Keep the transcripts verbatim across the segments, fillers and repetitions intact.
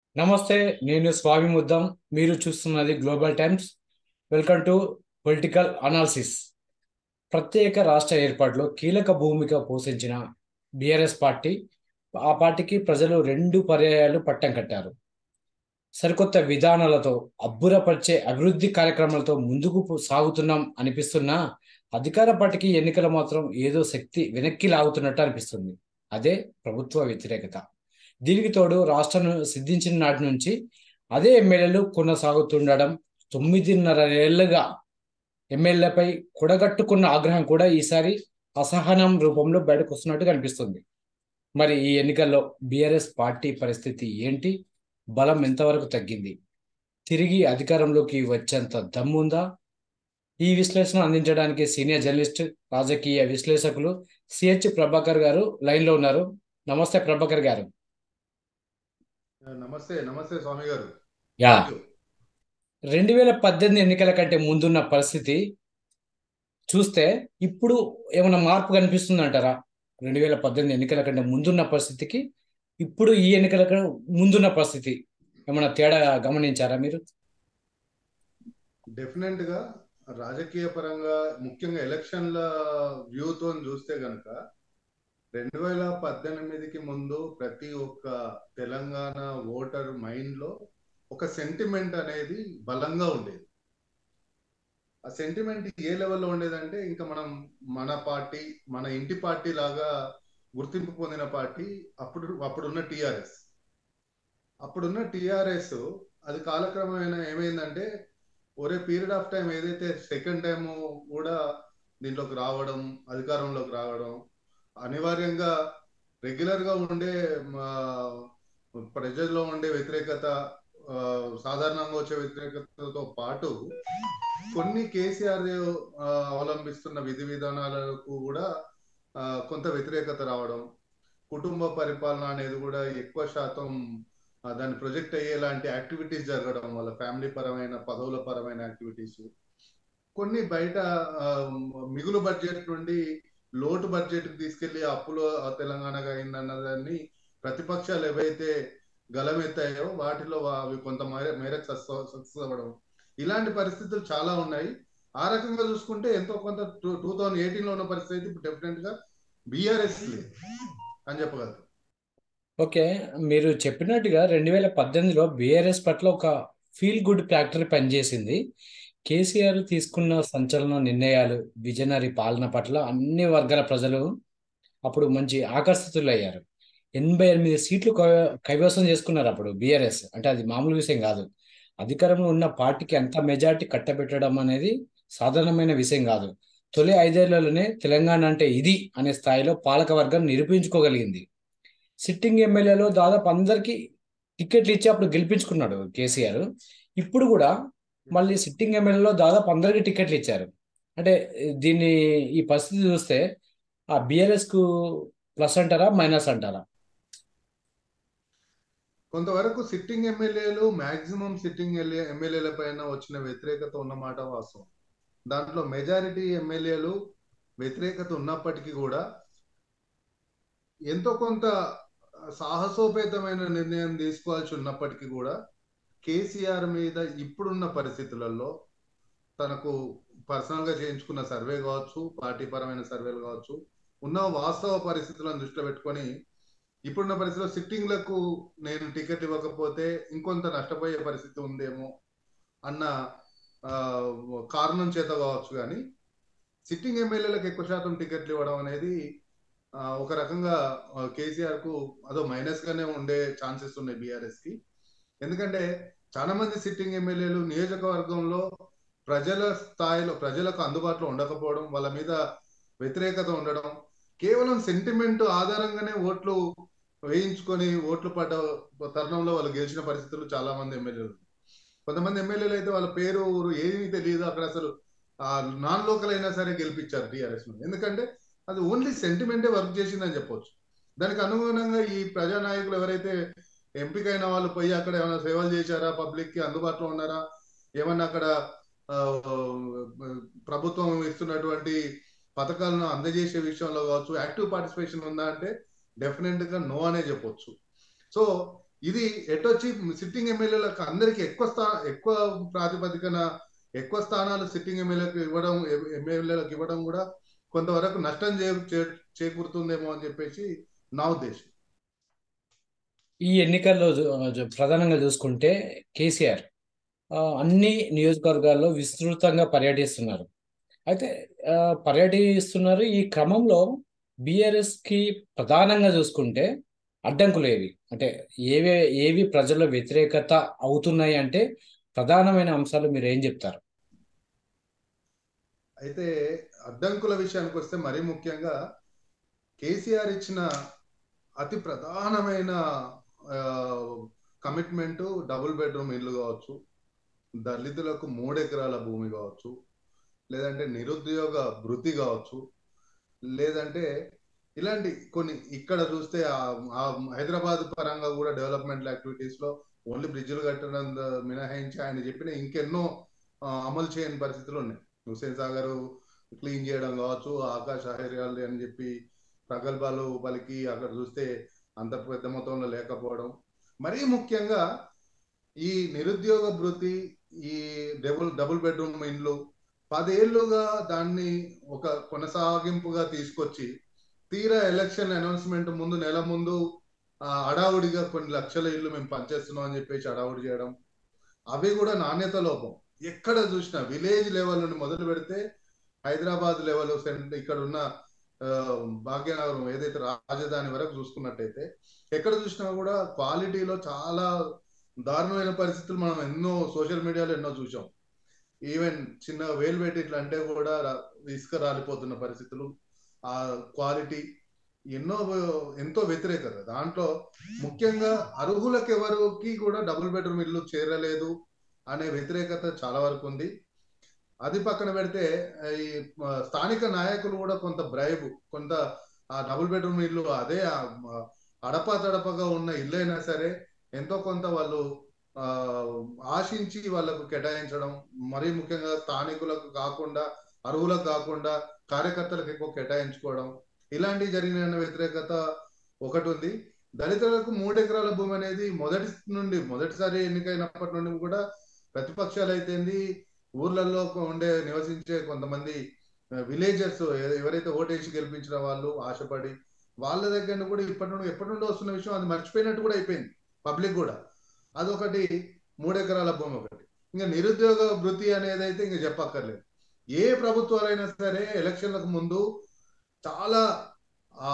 నమస్తే. నేను స్వామి ముద్దం. మీరు చూస్తున్నది Global Times. Welcome to political analysis. ప్రత్యేక రాష్ట్ర ఏర్పాటులో కీలక భూమిక పోషించిన బీఆర్ఎస్ పార్టీ, ఆ పార్టీకి ప్రజలు రెండు పర్యాయాలు పట్టం కట్టారు. సరికొత్త విధానాలతో, అబ్బురపరిచే అభివృద్ధి కార్యక్రమాలతో ముందుకు పో- సాగుతున్నాం అనిపిస్తున్నా, అధికార పార్టీకి ఎన్నికలు మాత్రం ఏదో శక్తి వెనక్కి లాగుతున్నట్టు అనిపిస్తుంది. అదే ప్రభుత్వ వ్యతిరేకత. దీనికి తోడు రాష్ట్రం సిద్ధించిన నాటి నుంచి అదే ఎమ్మెల్యేలు కొనసాగుతుండడం, తొమ్మిదిన్నర ఏళ్లుగా ఎమ్మెల్యేలపై కూడగట్టుకున్న ఆగ్రహం కూడా ఈసారి అసహనం రూపంలో బయటకు వస్తున్నట్టు కనిపిస్తుంది. మరి ఈ ఎన్నికల్లో బీఆర్ఎస్ పార్టీ పరిస్థితి ఏంటి? బలం ఎంతవరకు తగ్గింది? తిరిగి అధికారంలోకి వచ్చేంత దమ్ముందా? ఈ విశ్లేషణ అందించడానికి సీనియర్ జర్నలిస్ట్, రాజకీయ విశ్లేషకులు సిహెచ్ ప్రభాకర్ గారు లైన్లో ఉన్నారు. నమస్తే ప్రభాకర్ గారు. నమస్తే నమస్తే స్వామి గారు. యా. Thank you. రెండు వేల పద్దెనిమిది ఎన్నికల కంటే ముందున్న పరిస్థితి చూస్తే ఇప్పుడు ఏమైనా మార్పు కనిపిస్తుంది అంటారా? రెండు వేల పద్దెనిమిది ఎన్నికల కంటే ముందున్న పరిస్థితికి ఇప్పుడు ఈ ఎన్నికల కంటే ముందున్న పరిస్థితి ఏమైనా తేడా గమనించారా మీరు? డెఫినెట్ గా రాజకీయ పరంగా ముఖ్యంగా ఎలక్షన్ల వ్యూతో చూస్తే గనక రెండు వేల పద్దెనిమిదికి ముందు ప్రతి ఒక్క తెలంగాణ ఓటర్ మైండ్ లో ఒక సెంటిమెంట్ అనేది బలంగా ఉండేది. ఆ సెంటిమెంట్ ఏ లెవెల్లో ఉండేదంటే ఇంకా మనం మన పార్టీ, మన ఇంటి పార్టీ లాగా గుర్తింపు పొందిన పార్టీ అప్పుడు అప్పుడున్న టిఆర్ఎస్. అప్పుడున్న టిఆర్ఎస్ అది కాలక్రమేణా ఏమైందంటే ఒరే పీరియడ్ ఆఫ్ టైం ఏదైతే సెకండ్ టైం కూడా దీంట్లోకి రావడం, అధికారంలోకి రావడం అనివార్యంగా రెగ్యులర్ గా ఉండే మా, ప్రజల్లో ఉండే వ్యతిరేకత, ఆ, సాధారణంగా వచ్చే వ్యతిరేకతతో పాటు కొన్ని కేసీఆర్ ఆ, అవలంబిస్తున్న విధి విధానాలకు కూడా ఆ, కొంత వ్యతిరేకత రావడం, కుటుంబ పరిపాలన అనేది కూడా ఎక్కువ శాతం ఆ, దాన్ని ప్రొజెక్ట్ అయ్యేలాంటి యాక్టివిటీస్ జరగడం వల్ల ఫ్యామిలీ పరమైన పదవుల పరమైన యాక్టివిటీస్ కొన్ని బయట ఆ, మిగులు బడ్జెట్ నుండి లోటు బడ్జెట్ కి తీసుకెళ్లి అప్పులో ఆ తెలంగాణగా అయిందన్నదాన్ని ప్రతిపక్షాలు ఏవైతే గలమెత్తాయో వాటిలో అవి కొంత మేర- మేరకు సక్సెస్ అవ్వడం, ఇలాంటి పరిస్థితులు చాలా ఉన్నాయి. ఆ రకంగా చూసుకుంటే ఎంతో కొంత టూ టూ థౌజండ్ ఎయిటీన్ లో ఉన్న పరిస్థితి ఇప్పుడు డెఫినెట్ గా బీఆర్ఎస్ లేదు అని చెప్పగలరు. ఓకే. మీరు చెప్పినట్టుగా రెండు వేల పద్దెనిమిదిలో బీఆర్ఎస్ పట్ల ఒక ఫీల్ గుడ్ ఫ్యాక్టరీ పనిచేసింది. కేసీఆర్ తీసుకున్న సంచలన నిర్ణయాలు, విజనరీ పాలన పట్ల అన్ని వర్గాల ప్రజలు అప్పుడు మంచి ఆకర్షితులయ్యారు. ఎనభై ఎనిమిది సీట్లు కై- కైవసం చేసుకున్నారు అప్పుడు బీఆర్ఎస్. అంటే అది మామూలు విషయం కాదు. అధికారంలో ఉన్న పార్టీకి అంత మెజార్టీ కట్టబెట్టడం అనేది సాధారణమైన విషయం కాదు. తొలి ఐదేళ్లలోనే తెలంగాణ అంటే ఇది అనే స్థాయిలో పాలక వర్గం నిరూపించుకోగలిగింది. సిట్టింగ్ ఎమ్మెల్యేలో దాదాపు అందరికీ టికెట్లు ఇచ్చి అప్పుడు గెలిపించుకున్నాడు కేసీఆర్. ఇప్పుడు కూడా మళ్ళీ సిట్టింగ్ ఎమ్మెల్యేలో దాదాపు అందరికీ టికెట్లు ఇచ్చారు. అంటే దీన్ని, ఈ పరిస్థితి చూస్తే ఆ బీఆర్ఎస్ కు ప్లస్ అంటారా, మైనస్ అంటారా? కొంతవరకు సిట్టింగ్ ఎమ్మెల్యేలు మాక్సిమం సిట్టింగ్ ఎమ్మెల్యేల పైన వచ్చిన వ్యతిరేకత ఉన్నమాట వాస్తవం. దాంట్లో మెజారిటీ ఎమ్మెల్యేలు వ్యతిరేకత ఉన్నప్పటికీ కూడా ఎంతో కొంత సాహసోపేతమైన నిర్ణయం తీసుకోవాల్సి ఉన్నప్పటికీ కూడా కేసీఆర్ మీద ఇప్పుడున్న పరిస్థితులలో తనకు పర్సనల్ గా చేయించుకున్న సర్వే కావచ్చు, పార్టీ పరమైన సర్వేలు కావచ్చు, ఉన్న వాస్తవ పరిస్థితులను దృష్టిలో పెట్టుకొని ఇప్పుడున్న పరిస్థితిలో సిట్టింగ్లకు నేను టికెట్ ఇవ్వకపోతే ఇంకొంత నష్టపోయే పరిస్థితి ఉందేమో అన్న ఆ, కారణం చేత కావచ్చు. కానీ సిట్టింగ్ ఎమ్మెల్యేలకు ఎక్కువ శాతం టికెట్లు ఇవ్వడం అనేది ఆ, ఒక రకంగా కేసీఆర్ కు అదో మైనస్ గానే ఉండే ఛాన్సెస్ ఉన్నాయి బీఆర్ఎస్ కి. ఎందుకంటే చాలా మంది సిట్టింగ్ ఎమ్మెల్యేలు నియోజకవర్గంలో ప్రజల స్థాయిలో ప్రజలకు అందుబాటులో ఉండకపోవడం, వాళ్ళ మీద వ్యతిరేకత ఉండడం, కేవలం సెంటిమెంట్ ఆధారంగానే ఓట్లు వేయించుకొని ఓట్లు పడ్డ తరుణంలో వాళ్ళు గెలిచిన పరిస్థితులు చాలా మంది ఎమ్మెల్యేలు. కొంతమంది ఎమ్మెల్యేలు అయితే వాళ్ళ పేరు ఊరు ఏమీ తెలియదు, అక్కడ అసలు ఆ నాన్ లోకల్ అయినా సరే గెలిపించారు టీఆర్ఎస్ ను. ఎందుకంటే అది ఓన్లీ సెంటిమెంటే వర్క్ చేసిందని చెప్పొచ్చు. దానికి అనుగుణంగా ఈ ప్రజానాయకులు ఎవరైతే ఎంపికైన వాళ్ళు పోయి అక్కడ ఏమైనా సేవలు చేశారా, పబ్లిక్ కి అందుబాటులో ఉన్నారా, ఏమన్నా అక్కడ ఆ, ప్రభుత్వం ఇస్తున్నటువంటి పథకాలను అందజేసే విషయంలో కావచ్చు యాక్టివ్ పార్టిసిపేషన్ ఉందా అంటే డెఫినెట్ గా నో అనే చెప్పొచ్చు. సో ఇది ఎటొచ్చి సిట్టింగ్ ఎమ్మెల్యేలకు అందరికి ఎక్కువ స్థా ఎక్కువ ప్రాతిపదికన ఎక్కువ స్థానాలు సిట్టింగ్ ఎమ్మెల్యేలకు ఇవ్వడం ఎమ్మెల్యేలకు ఇవ్వడం కూడా కొంతవరకు నష్టం చే చే- చేకూరుతుందేమో అని చెప్పేసి నా ఉద్దేశం. ఈ ఎన్నికల్లో చూ- చూ- ప్రధానంగా చూసుకుంటే కేసీఆర్ ఆ, అన్ని నియోజకవర్గాల్లో విస్తృతంగా పర్యటిస్తున్నారు. అయితే ఆ, పర్యటిస్తున్నారు. ఈ క్రమంలో బీఆర్ఎస్ కి ప్రధానంగా చూసుకుంటే అడ్డంకులు ఏవి అంటే ఏవి ఏవి ప్రజల వ్యతిరేకత అవుతున్నాయి అంటే ప్రధానమైన అంశాలు మీరు ఏం చెప్తారు? అయితే అడ్డంకుల విషయానికి వస్తే మరీ ముఖ్యంగా కేసీఆర్ ఇచ్చిన అతి ప్రధానమైన కమిట్మెంట్ డబుల్ బెడ్రూమ్ ఇల్లు కావచ్చు, దళితులకు మూడు ఎకరాల భూమి కావచ్చు, లేదంటే నిరుద్యోగ భృతి కావచ్చు, లేదంటే ఇలాంటి కొన్ని ఇక్కడ చూస్తే ఆ- ఆ హైదరాబాద్ పరంగా కూడా డెవలప్మెంట్ యాక్టివిటీస్ లో ఓన్లీ బ్రిడ్జిలు కట్టడం ద- మినహాయించి ఆయన చెప్పిన ఇంకెన్నో ఆ, అమలు చేయని పరిస్థితులు ఉన్నాయి. హుస్సేన్ సాగర్ క్లీన్ చేయడం కావచ్చు, ఆకాశ హైర్యాలు అని చెప్పి ప్రగల్భాలు పలికి అక్కడ చూస్తే అంత పెద్ద మొత్తంలో లేకపోవడం. మరీ ముఖ్యంగా ఈ నిరుద్యోగ భృతి, ఈ డబుల్ డబుల్ బెడ్రూమ్ ఇండ్లు పదేళ్లుగా దాన్ని ఒక కొనసాగింపుగా తీసుకొచ్చి తీరా ఎలక్షన్ అనౌన్స్మెంట్ ముందు నెల ముందు ఆ, హడావుడిగా కొన్ని లక్షల ఇల్లు మేము పనిచేస్తున్నాం అని చెప్పేసి హడావుడి చేయడం. అవి కూడా నాణ్యత లోపం. ఎక్కడ చూసినా విలేజ్ లెవెల్ నుండి మొదలు పెడితే హైదరాబాద్ లెవెల్ సెంటర్ ఇక్కడ ఉన్న ఆ, భాగ్యనగరం ఏదైతే రాజధాని వరకు చూసుకున్నట్టయితే ఎక్కడ చూసినా కూడా క్వాలిటీలో చాలా దారుణమైన పరిస్థితులు మనం ఎన్నో సోషల్ మీడియాలో ఎన్నో చూసాం. ఈవెన్ చిన్న వేలు పెట్టి ఇట్లా అంటే కూడా రా- ఇసుక రాలిపోతున్న పరిస్థితులు, ఆ క్వాలిటీ ఎన్నో ఎంతో వ్యతిరేకత. దాంట్లో ముఖ్యంగా అర్హులకు ఎవరికి కూడా డబుల్ బెడ్రూమ్ ఇల్లు చేరలేదు అనే వ్యతిరేకత చాలా వరకు ఉంది. అది పక్కన పెడితే ఈ ఆ, స్థానిక నాయకులు కూడా కొంత బ్రైబ్, కొంత ఆ డబుల్ బెడ్రూమ్ ఇల్లు అదే ఆ, ఆ, అడపా తడపగా ఉన్న ఇల్లు అయినా సరే ఎంతో కొంత వాళ్ళు ఆ ఆశించి వాళ్ళకు కేటాయించడం, మరీ ముఖ్యంగా స్థానికులకు కాకుండా అర్హులకు కాకుండా కార్యకర్తలకు ఎక్కువ కేటాయించుకోవడం, ఇలాంటివి జరిగిన వ్యతిరేకత ఒకటి ఉంది. దళితులకు మూడు ఎకరాల భూమి అనేది మొదటి నుండి మొదటిసారి ఎన్నికైనప్పటి నుండి కూడా ప్రతిపక్షాలు అయితేంది, ఊర్లలో ఉండే నివసించే కొంతమంది విలేజర్స్ ఎవరైతే ఓటేసి గెలిపించిన వాళ్ళు ఆశపడి వాళ్ళ దగ్గర కూడా ఇప్పటి నుండి ఎప్పటి నుండి వస్తున్న విషయం అది మర్చిపోయినట్టు కూడా అయిపోయింది పబ్లిక్ కూడా. అదొకటి, మూడు ఎకరాల భూమి ఒకటి. ఇంకా నిరుద్యోగ భృతి అనేది అయితే ఇంకా చెప్పక్కర్లేదు. ఏ ప్రభుత్వాలైనా సరే ఎలక్షన్లకు ముందు చాలా ఆ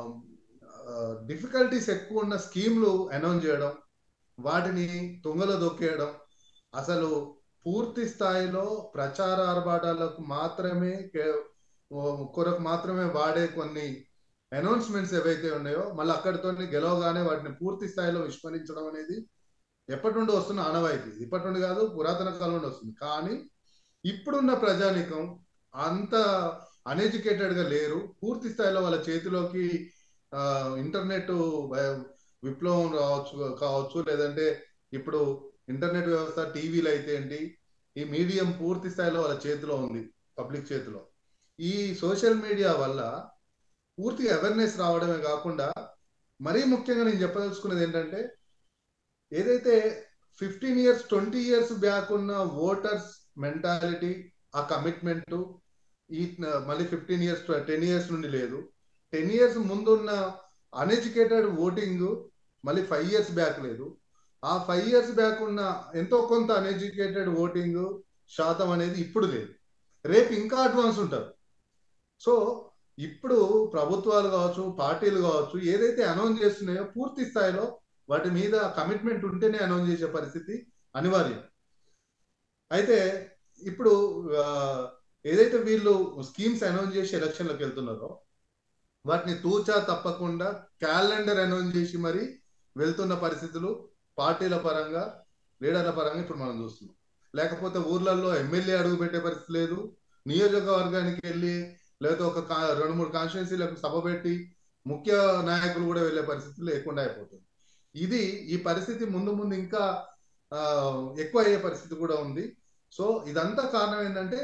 డిఫికల్టీస్ ఎక్కువ ఉన్న స్కీమ్లు అనౌన్స్ చేయడం, వాటిని తుంగలో దొక్కేయడం, అసలు పూర్తి స్థాయిలో ప్రచార ఆర్భాటాలకు మాత్రమే కే- ఓ- కొరకు మాత్రమే వాడే కొన్ని అనౌన్స్మెంట్స్ ఏవైతే ఉన్నాయో మళ్ళీ అక్కడితో గెలవగానే వాటిని పూర్తి స్థాయిలో విస్మరించడం అనేది ఎప్పటి నుండి వస్తున్న ఆనవాయితీ. ఇప్పటి నుండి కాదు, పురాతన కాలం నుండి వస్తుంది. కానీ ఇప్పుడున్న ప్రజానికం అంత అన్ఎడ్యుకేటెడ్ గా లేరు. పూర్తి స్థాయిలో వాళ్ళ చేతిలోకి ఆ ఇంటర్నెట్ విప్లవం రావచ్చు కావచ్చు, లేదంటే ఇప్పుడు ఇంటర్నెట్ వ్యవస్థ, టీవీలు అయితే ఏంటి, ఈ మీడియం పూర్తి స్థాయిలో వాళ్ళ చేతిలో ఉంది, పబ్లిక్ చేతిలో. ఈ సోషల్ మీడియా వల్ల పూర్తిగా అవేర్నెస్ రావడమే కాకుండా మరీ ముఖ్యంగా నేను చెప్పదలుచుకున్నది ఏంటంటే, ఏదైతే fifteen years twenty years back ఉన్న ఓటర్స్ మెంటాలిటీ, ఆ కమిట్మెంట్ ఈ మళ్ళీ ఫిఫ్టీన్ ఇయర్స్ టెన్ ఇయర్స్ నుండి లేదు. టెన్ ఇయర్స్ ముందున్న అన్ఎడ్యుకేటెడ్ ఓటింగ్ మళ్ళీ ఫైవ్ ఇయర్స్ బ్యాక్ లేదు. ఆ ఫైవ్ ఇయర్స్ బ్యాక్ ఉన్న ఎంతో కొంత అన్ఎడ్యుకేటెడ్ ఓటింగ్ శాతం అనేది ఇప్పుడు లేదు. రేపు ఇంకా అడ్వాన్స్ ఉంటారు. సో ఇప్పుడు ప్రభుత్వాలు కావచ్చు, పార్టీలు కావచ్చు, ఏదైతే అనౌన్స్ చేస్తున్నాయో పూర్తి స్థాయిలో వాటి మీద కమిట్మెంట్ ఉంటేనే అనౌన్స్ చేసే పరిస్థితి అనివార్యం. అయితే ఇప్పుడు ఆ, ఏదైతే వీళ్ళు స్కీమ్స్ అనౌన్స్ చేసి ఎలక్షన్లకు వెళ్తున్నారో వాటిని తూచా తప్పకుండా క్యాలెండర్ అనౌన్స్ చేసి మరి వెళ్తున్న పరిస్థితులు పార్టీల పరంగా, లీడర్ల పరంగా ఇప్పుడు మనం చూస్తున్నాం. లేకపోతే ఊర్లలో ఎమ్మెల్యే అడుగు పెట్టే పరిస్థితి లేదు. నియోజకవర్గానికి వెళ్ళి లేదా ఒక కా- రెండు మూడు కాన్స్టిట్యున్సీలకు సభ పెట్టి ముఖ్య నాయకులు కూడా వెళ్ళే పరిస్థితి లేకుండా అయిపోతుంది. ఇది ఈ పరిస్థితి ముందు ముందు ఇంకా ఆ, ఎక్కువ అయ్యే పరిస్థితి కూడా ఉంది. సో ఇదంతా కారణం ఏంటంటే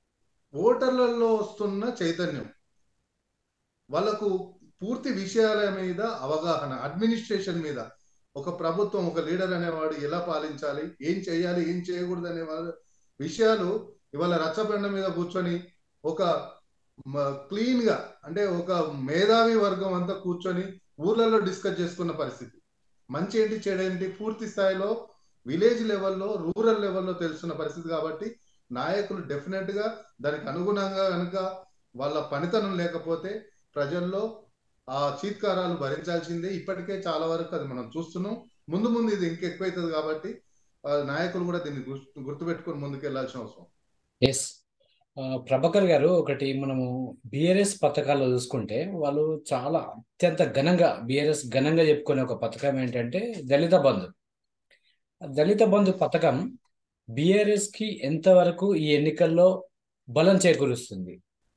ఓటర్లలో వస్తున్న చైతన్యం, వాళ్ళకు పూర్తి విషయాల మీద అవగాహన, అడ్మినిస్ట్రేషన్ మీద ఒక ప్రభుత్వం, ఒక లీడర్ అనేవాడు ఎలా పాలించాలి, ఏం చేయాలి, ఏం చేయకూడదు అనే విషయాలు ఇవాళ రచ్చబండ మీద కూర్చొని ఒక క్లీన్ గా, అంటే ఒక మేధావి వర్గం అంతా కూర్చొని ఊర్లలో డిస్కస్ చేసుకున్న పరిస్థితి. మంచి ఏంటి చెడు ఏంటి పూర్తి స్థాయిలో విలేజ్ లెవెల్లో, రూరల్ లెవెల్లో తెలుసున్న పరిస్థితి. కాబట్టి నాయకులు డెఫినెట్ గా దానికి అనుగుణంగా కనుక వాళ్ళ పనితనం లేకపోతే ప్రజల్లో ఆ చీత్కారాలు భరించాల్సిందే. ఇప్పటికే చాలా వరకు అది మనం చూస్తున్నాం. ముందు ముందు ఇది ఇంకెక్కువైతుంది. కాబట్టి నాయకులు కూడా దీన్ని గుర్తుపెట్టుకొని ముందుకు వెళ్లాల్సిన అవసరం. ఎస్, ప్రభాకర్ గారు, ఒకటి మనము బిఆర్ఎస్ పథకాల్లో చూసుకుంటే వాళ్ళు చాలా అత్యంత ఘనంగా బిఆర్ఎస్ ఘనంగా చెప్పుకునే ఒక పథకం ఏంటంటే దళిత బంధు. దళిత బంధు పథకం బిఆర్ఎస్ కి ఎంతవరకు ఈ ఎన్నికల్లో బలం చేకూరుస్తుంది?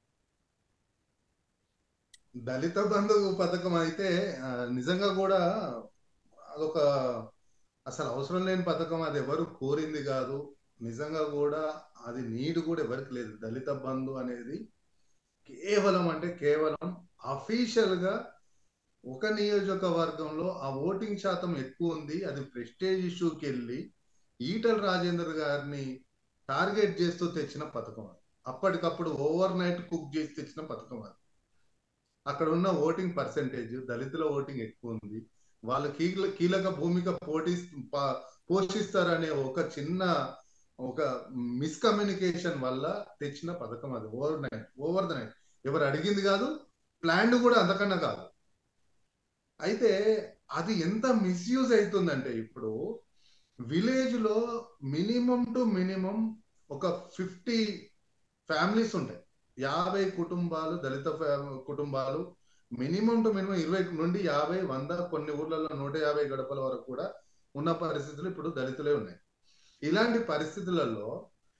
దళిత బంధు పథకం అయితే నిజంగా కూడా అదొక అసలు అవసరం లేని పథకం. అది ఎవరు కోరింది కాదు. నిజంగా కూడా అది నీడ్ కూడా ఎవరికి లేదు. దళిత బంధు అనేది కేవలం అంటే కేవలం అఫీషియల్ గా ఒక నియోజకవర్గంలో ఆ ఓటింగ్ శాతం ఎక్కువ ఉంది, అది ప్రెస్టేజ్ ఇష్యూకి వెళ్ళి ఈటల రాజేందర్ గారిని టార్గెట్ చేస్తూ తెచ్చిన పథకం. అది అప్పటికప్పుడు ఓవర్ నైట్ కుక్ చేసి తెచ్చిన పథకం. అది అక్కడ ఉన్న ఓటింగ్ పర్సెంటేజ్, దళితుల ఓటింగ్ ఎక్కువ ఉంది, వాళ్ళు కీల కీలక భూమిక పోటీ పోషిస్తారనే ఒక చిన్న ఒక మిస్కమ్యూనికేషన్ వల్ల తెచ్చిన పథకం. అది overnight, over the night. ఎవరు అడిగింది కాదు, ప్లాన్ కూడా అంతకన్నా కాదు. అయితే అది ఎంత మిస్యూజ్ అవుతుందంటే ఇప్పుడు విలేజ్ లో మినిమం టు మినిమం ఒక ఫిఫ్టీ ఫ్యామిలీస్ ఉంటాయి. యాభై కుటుంబాలు, దళిత కుటుంబాలు మినిమం టు మినిమం ఇరవై నుండి యాభై, వంద, కొన్ని ఊర్లలో నూట యాభై గడపల వరకు కూడా ఉన్న పరిస్థితులు ఇప్పుడు దళితులే ఉన్నాయి. ఇలాంటి పరిస్థితులలో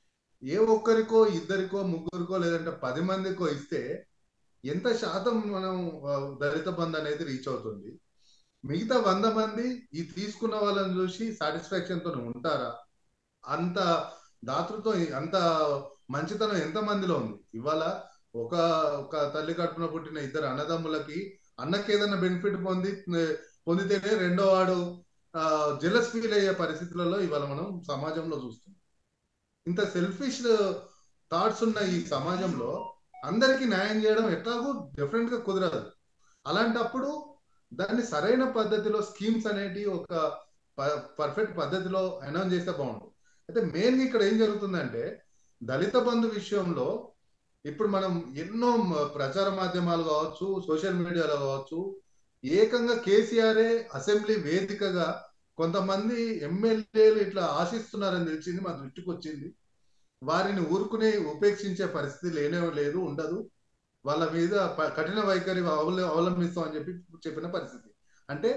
ఏ ఒక్కరికో, ఇద్దరికో, ముగ్గురికో, లేదంటే పది మందికో ఇస్తే ఎంత శాతం మనం దళిత బంధు అనేది రీచ్ అవుతుంది? మిగతా వంద మంది ఈ తీసుకున్న వాళ్ళని చూసి సాటిస్ఫాక్షన్ తో ఉంటారా? అంత దాతృత్వం, అంత మంచితనం ఎంత మందిలో ఉంది? ఇవాళ ఒక ఒక తల్లి కడుపున పుట్టిన ఇద్దరు అన్నదమ్ములకి అన్నకి ఏదైనా బెనిఫిట్ పొంది పొందితేనే రెండో వాడు ఆ జెలస్ ఫీల్ అయ్యే పరిస్థితులలో ఇవాళ మనం సమాజంలో చూస్తున్నాం. ఇంత సెల్ఫిష్ థాట్స్ ఉన్న ఈ సమాజంలో అందరికీ న్యాయం చేయడం ఎట్లాగూ డిఫరెంట్ గా కుదరదు. అలాంటప్పుడు దాన్ని సరైన పద్ధతిలో స్కీమ్స్ అనేటి ఒక పర్ఫెక్ట్ పద్ధతిలో అనౌన్స్ చేస్తే బాగుంటుంది. అయితే మెయిన్ ఇక్కడ ఏం జరుగుతుందంటే దళిత బంధు విషయంలో ఇప్పుడు మనం ఎన్నో ప్రచార మాధ్యమాలు కావచ్చు, సోషల్ మీడియాలో కావచ్చు, ఏకంగా కేసీఆరే అసెంబ్లీ వేదికగా కొంతమంది ఎమ్మెల్యేలు ఇట్లా ఆశిస్తున్నారని తెలిసింది, మా దృష్టికి వచ్చింది. వారిని ఊరుకునే ఉపేక్షించే పరిస్థితి లేనే లేదు, ఉండదు. వాళ్ళ మీద కఠిన వైఖరి అవలంబిస్తాం అని చెప్పి చెప్పిన పరిస్థితి. అంటే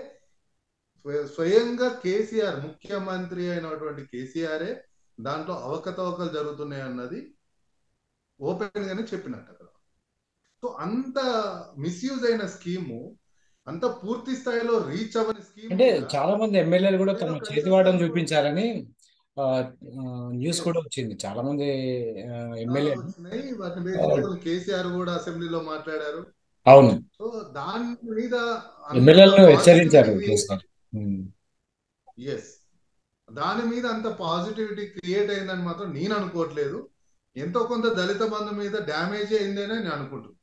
స్వయంగా కేసీఆర్, ముఖ్యమంత్రి అయినటువంటి కేసీఆరే దాంట్లో అవకతవకలు జరుగుతున్నాయి అన్నది ఓపెన్ గానే చెప్పినట్టు అక్కడ. సో అంత మిస్యూజ్ అయిన స్కీము, అంత పూర్తి స్థాయిలో రీచ్ అవ్వని స్కీమ్ అంటే చాలా మంది ఎమ్మెల్యేలు కూడా తమ చేతివాటం చూపించారని న్యూస్ కూడా వచ్చింది. చాలా మంది ఎమ్మెల్యేలు వచ్చినాయి. వాటిని బేస్ చేసుకొని కేసీఆర్ కూడా అసెంబ్లీలో మాట్లాడారు. అవును, సో దాని మీద ఎమ్మెల్యేలను హెచ్చరించారు కేసీఆర్. ఎస్, దాని మీద అంత పాజిటివిటీ క్రియేట్ అయిందని మాత్రం నేను అనుకోవట్లేదు. ఎంతో కొంత దళిత బంధు మీద డ్యామేజ్ అయిందని నేను అనుకుంటున్నాను.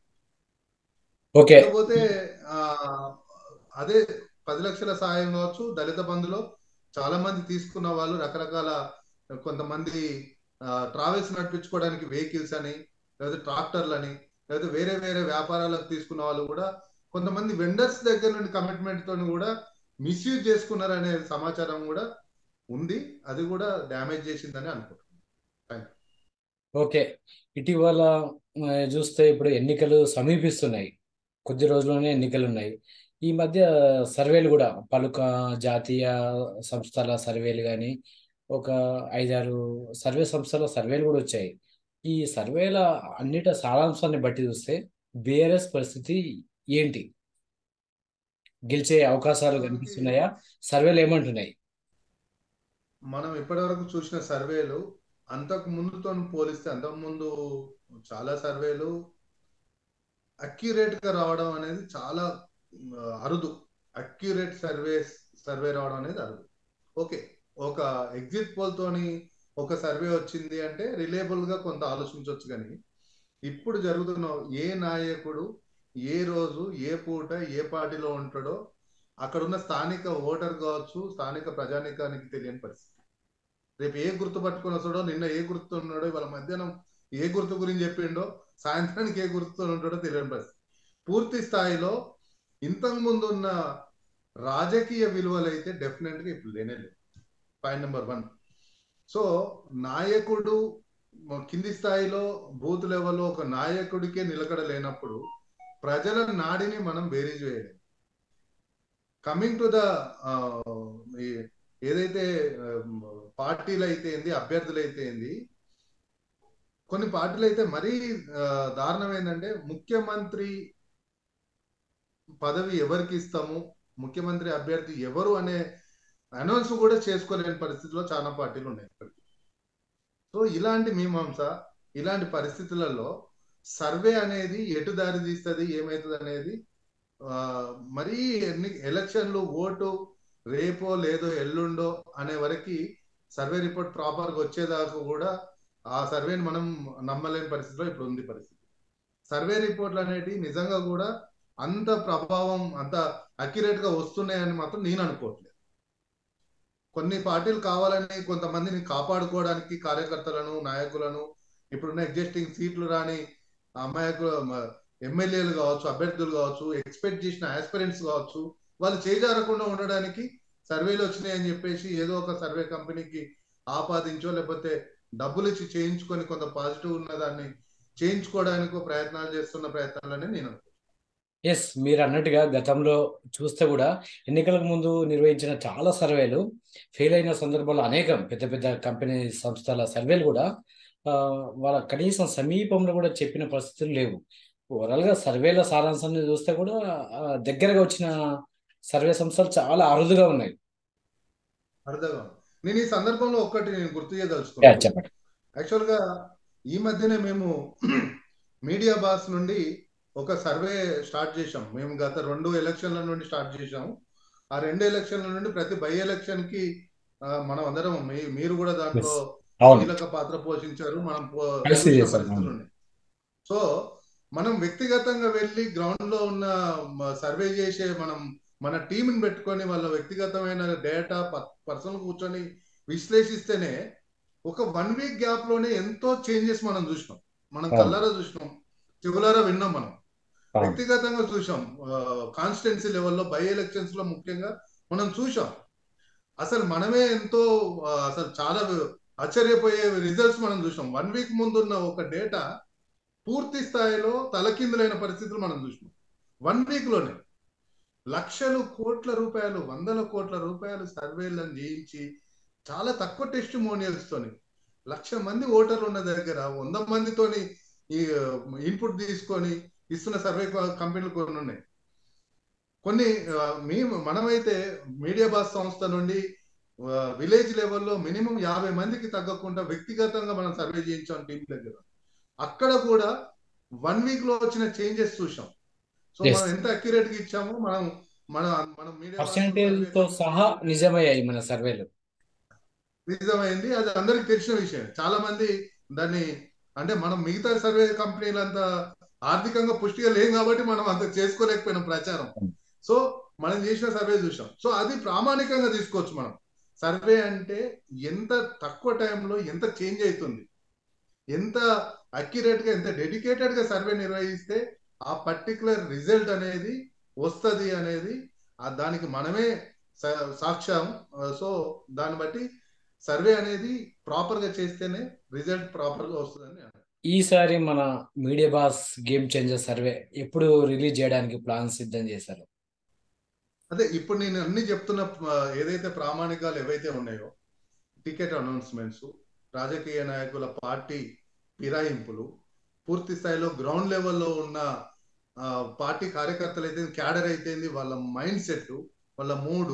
కాకపోతే ఆ అదే పది లక్షల సాయం కావచ్చు, దళిత బంధులో చాలా మంది తీసుకున్న వాళ్ళు రకరకాల, కొంతమంది ట్రావెల్స్ నడిపించుకోవడానికి వెహికల్స్ అని, లేదా ట్రాక్టర్లని, లేదా వేరే వేరే వ్యాపారాలకు తీసుకున్న వాళ్ళు కూడా కొంతమంది వెండర్స్ దగ్గర నుండి కమిట్మెంట్ తోని కూడా మిస్యూజ్ చేసుకున్నారనే సమాచారం కూడా ఉంది. అది కూడా డ్యామేజ్ చేసిందని అనుకుంటున్నాను. ఓకే, ఇటీవల చూస్తే ఇప్పుడు ఎన్నికలు సమీపిస్తున్నాయి, కొద్ది రోజుల్లోనే ఎన్నికలు ఉన్నాయి. ఈ మధ్య సర్వేలు కూడా పలు జాతీయ సంస్థల సర్వేలు కానీ, ఒక ఐదారు సర్వే సంస్థల సర్వేలు కూడా వచ్చాయి. ఈ సర్వేల అన్నిట సారాంశాన్ని బట్టి చూస్తే బిఆర్ఎస్ పరిస్థితి ఏంటి? గెలిచే అవకాశాలు కనిపిస్తున్నాయా? సర్వేలు ఏమంటున్నాయి? మనం ఇప్పటివరకు చూసిన సర్వేలు అంతకు ముందుతో పోలిస్తే, అంతకు ముందు చాలా సర్వేలు అక్యురేట్ గా రావడం అనేది చాలా అరుదు. అక్యురేట్ సర్వేస్ సర్వే రావడం అనేది అరుదు. ఓకే, ఒక ఎగ్జిట్ పోల్ తోని ఒక సర్వే వచ్చింది అంటే రిలేబుల్ గా కొంత ఆలోచించవచ్చు. కానీ ఇప్పుడు జరుగుతున్న ఏ నాయకుడు ఏ రోజు ఏ పూట ఏ పార్టీలో ఉంటాడో అక్కడ ఉన్న స్థానిక ఓటర్ కావచ్చు, స్థానిక ప్రజానీకానికి తెలియని పరిస్థితి. రేపు ఏ గుర్తు పట్టుకొని వస్తాడో, నిన్న ఏ గుర్తు ఉన్నాడో, ఇవాళ మధ్యాహ్నం ఏ గుర్తు గురించి చెప్పిండో, సాయంత్రానికి ఏ గుర్తు ఉంటాడో తెలియని పరిస్థితి. పూర్తి స్థాయిలో ఇంతకు ముందు ఉన్న రాజకీయ విలువలు అయితే డెఫినెట్ గా ఇప్పుడు లేనే లేదు. Point number one. సో నాయకుడు కింది స్థాయిలో బూత్ లెవెల్లో ఒక నాయకుడికే నిలకడ లేనప్పుడు ప్రజల నాడిని మనం బేరీజ్ వేయలేం. కమింగ్ టు ద ఏదైతే పార్టీలు అయితే ఏంది, అభ్యర్థులు అయితే ఏంది, కొన్ని పార్టీలు అయితే మరీ దారుణం ఏంటంటే ముఖ్యమంత్రి పదవి ఎవరికి ఇస్తాము, ముఖ్యమంత్రి అభ్యర్థి ఎవరు అనే అనౌన్స్ కూడా చేసుకోలేని పరిస్థితిలో చాలా పార్టీలు ఉన్నాయి. సో ఇలాంటి మీమాంస, ఇలాంటి పరిస్థితులలో సర్వే అనేది ఎటు దారి తీస్తుంది, ఏమవుతుంది అనేది మరీ ఎన్ని ఎలక్షన్లు ఓటు రేపో లేదో ఎల్లుండో అనే వరకు సర్వే రిపోర్ట్ ప్రాపర్గా వచ్చేదాకా కూడా ఆ సర్వేని మనం నమ్మలేని పరిస్థితిలో ఇప్పుడు ఉంది పరిస్థితి. సర్వే రిపోర్ట్లు అనేవి నిజంగా కూడా అంత ప్రభావం, అంత అక్యురేట్ గా వస్తున్నాయని మాత్రం నేను అనుకోవట్లేదు. కొన్ని పార్టీలు కావాలని కొంతమందిని కాపాడుకోవడానికి కార్యకర్తలను, నాయకులను, ఇప్పుడున్న ఎగ్జిస్టింగ్ సీట్లు రాని అమాయకులు ఎమ్మెల్యేలు కావచ్చు, అభ్యర్థులు కావచ్చు, ఎక్స్పెక్ట్ చేసిన ఆస్పిరెంట్స్ కావచ్చు, వాళ్ళు చేజారకుండా ఉండడానికి సర్వేలు వచ్చినాయని చెప్పేసి ఏదో ఒక సర్వే కంపెనీకి ఆపాదించో లేకపోతే డబ్బులు ఇచ్చి చేయించుకొని కొంత పాజిటివ్ ఉన్న దాన్ని చేయించుకోవడానికి ప్రయత్నాలు చేస్తున్న ప్రయత్నాలని నేను అనుకుంటున్నాను. ఎస్, మీరు అన్నట్టుగా గతంలో చూస్తే కూడా ఎన్నికలకు ముందు నిర్వహించిన చాలా సర్వేలు ఫెయిల్ అయిన సందర్భాలు అనేకం. పెద్ద పెద్ద కంపెనీ సంస్థల సర్వేలు కూడా వాళ్ళ కనీసం సమీపంలో కూడా చెప్పిన పరిస్థితులు లేవు. ఓవరాల్ గా సర్వేల సారాంశాన్ని చూస్తే కూడా దగ్గరగా వచ్చిన సర్వే సంస్థలు చాలా అరుదుగా ఉన్నాయి. అరుదుగా నేను ఈ సందర్భంలో ఒక్కటి నేను గుర్తు చేయదలుచుకున్నాను. చెప్పండి. యాక్చువల్ గా ఈ మధ్యనే మేము మీడియా బాస్ నుండి ఒక సర్వే స్టార్ట్ చేశాం. మేము గత రెండు ఎలక్షన్ల నుండి స్టార్ట్ చేశాము. ఆ రెండు ఎలక్షన్ల నుండి ప్రతి బై ఎలక్షన్ కి మనం అందరం, మీరు కూడా దాంట్లో కీలక పాత్ర పోషించారు, మనం పరిస్థితులు ఉన్నాయి. సో మనం వ్యక్తిగతంగా వెళ్ళి గ్రౌండ్ లో ఉన్న సర్వే చేసే మనం మన టీంని పెట్టుకొని వాళ్ళ వ్యక్తిగతమైన డేటా పర్సనల్ కూర్చొని విశ్లేషిస్తేనే ఒక వన్ వీక్ గ్యాప్ లోనే ఎంతో చేంజెస్ మనం చూసినాం. మనం కళ్ళారా చూసినాం, చెవులారా విన్నాం, మనం వ్యక్తిగతంగా చూసాం. కాన్స్టిట్యున్సీ లెవెల్లో బై ఎలక్షన్స్ లో ముఖ్యంగా మనం చూసాం. అసలు మనమే ఎంతో అసలు చాలా ఆశ్చర్యపోయే రిజల్ట్స్ మనం చూసాం. వన్ వీక్ ముందున్న ఒక డేటా పూర్తి స్థాయిలో తలకిందులైన పరిస్థితులు మనం చూసినాం. వన్ వీక్ లోనే లక్షలు కోట్ల రూపాయలు, వందల కోట్ల రూపాయలు సర్వేలను చేయించి చాలా తక్కువ టెస్టిమోనియల్స్ తోని లక్ష మంది ఓటర్లు ఉన్న దగ్గర వంద మందితోని ఈ ఇన్పుట్ తీసుకొని ఇస్తున్న సర్వే కంపెనీలు కొన్ని ఉన్నాయి. కొన్ని మేము మనమైతే మీడియా బాస్ సంస్థ నుండి విలేజ్ లెవెల్లో మినిమం యాభై మందికి తగ్గకుండా వ్యక్తిగతంగా మనం సర్వే చేయించాం టీం దగ్గర. అక్కడ కూడా వన్ వీక్ లో వచ్చిన చేంజెస్ చూసాం. సో మనం ఎంత అక్యురేట్ గా ఇచ్చామో మనం మన మనం మీడియా సహా నిజమయ్యాయి మన సర్వేలు. నిజమైంది, అది అందరికి తెలిసిన విషయం. చాలా మంది దాన్ని అంటే మనం మిగతా సర్వే కంపెనీలు అంత ఆర్థికంగా పుష్టిగా లేం కాబట్టి మనం అంత చేసుకోలేకపోయినాం ప్రచారం. సో మనం చేసిన సర్వే చూసాం. సో అది ప్రామాణికంగా తీసుకోవచ్చు మనం. సర్వే అంటే ఎంత తక్కువ టైంలో ఎంత చేంజ్ అవుతుంది, ఎంత అక్యురేట్ గా, ఎంత డెడికేటెడ్ గా సర్వే నిర్వహిస్తే ఆ పర్టికులర్ రిజల్ట్ అనేది వస్తుంది అనేది దానికి మనమే సాక్ష్యం. సో దాన్ని బట్టి సర్వే అనేది ప్రాపర్ గా చేస్తేనే రిజల్ట్ ప్రాపర్ గా వస్తుందని. ఈసారి మన media boss game changer survey ఎప్పుడు రిలీజ్ చేయడానికి ప్లాన్ సిద్ధం చేశారు? అదే ఇప్పుడు నేను అన్ని చెప్తున్న ఏదైతే ప్రామాణికాలు ఏవైతే ఉన్నాయో, టికెట్ అనౌన్స్మెంట్స్, రాజకీయ నాయకుల పార్టీ ఫిరాయింపులు, పూర్తి స్థాయిలో గ్రౌండ్ లెవెల్లో ఉన్న పార్టీ కార్యకర్తలు అయితే, క్యాడర్ అయితే, వాళ్ళ మైండ్ సెట్, వాళ్ళ మూడు,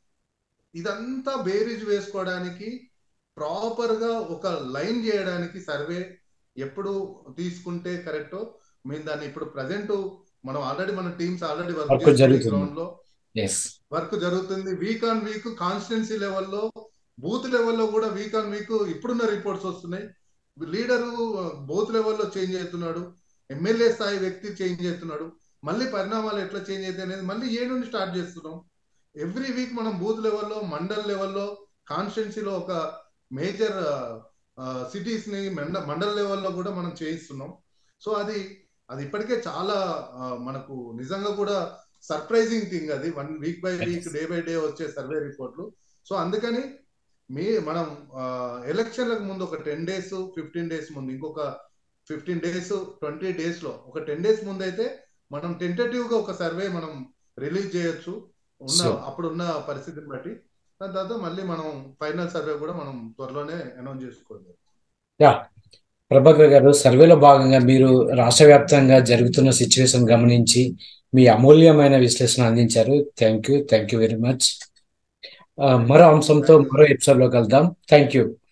ఇదంతా బేరీజ్ వేసుకోవడానికి ప్రాపర్ గా ఒక లైన్ చేయడానికి సర్వే ఎప్పుడు తీసుకుంటే కరెక్టో మేము దాన్ని ఇప్పుడు ప్రజెంట్ మనం ఆల్రెడీ మన టీమ్స్ ఆల్రెడీ వర్క్ చేస్తున్నాయి గ్రౌండ్ లో. ఎస్ వర్క్ జరుగుతుంది. వీక్ ఆన్ వీక్ కాన్స్టిట్యున్సీ లెవెల్లో, బూత్ లెవెల్లో కూడా వీక్ ఆన్ వీక్ ఇప్పుడున్న రిపోర్ట్స్ వస్తున్నాయి. లీడరు బూత్ లెవెల్లో చేంజ్ అవుతున్నాడు, ఎమ్మెల్యే స్థాయి వ్యక్తి చేంజ్ అవుతున్నాడు. మళ్ళీ పరిణామాలు ఎట్లా చేంజ్ అవుతాయి అనేది మళ్ళీ ఏ నుండి స్టార్ట్ చేస్తున్నాం. ఎవ్రీ వీక్ మనం బూత్ లెవెల్లో, మండల్ లెవెల్లో, కాన్స్టిట్యున్సీలో ఒక మేజర్ సిటీస్ ని మండల్ లెవెల్లో కూడా మనం చేయిస్తున్నాం. సో అది అది ఇప్పటికే చాలా ఆ, మనకు నిజంగా కూడా సర్ప్రైజింగ్ థింగ్ అది. One week by week, day by day వచ్చే సర్వే రిపోర్ట్లు. సో అందుకని మీ మనం ఎలక్షన్లకు ముందు ఒక టెన్ డేస్ ఫిఫ్టీన్ డేస్ ముందు, ఇంకొక ఫిఫ్టీన్ డేస్ ట్వంటీ డేస్ లో ఒక టెన్ డేస్ ముందు అయితే మనం టెంటేటివ్ గా ఒక సర్వే మనం రిలీజ్ చేయొచ్చు ఉన్న సో అప్పుడున్న పరిస్థితిని బట్టి. దాని తర్వాత మళ్ళీ మనం ఫైనల్ సర్వే కూడా మనం త్వరలోనే అనౌన్స్ చేసుకోవాలి. యా ప్రభాకర్ గారు, సర్వేలో భాగంగా మీరు రాష్ట్ర వ్యాప్తంగా జరుగుతున్న సిచ్యువేషన్ గమనించి మీ అమూల్యమైన విశ్లేషణ అందించారు. Thank you thank you very much. మరో అంశంతో థ్యాంక్ యూ మరో ఎపిసోడ్ లో కలుద్దాం. Thank you.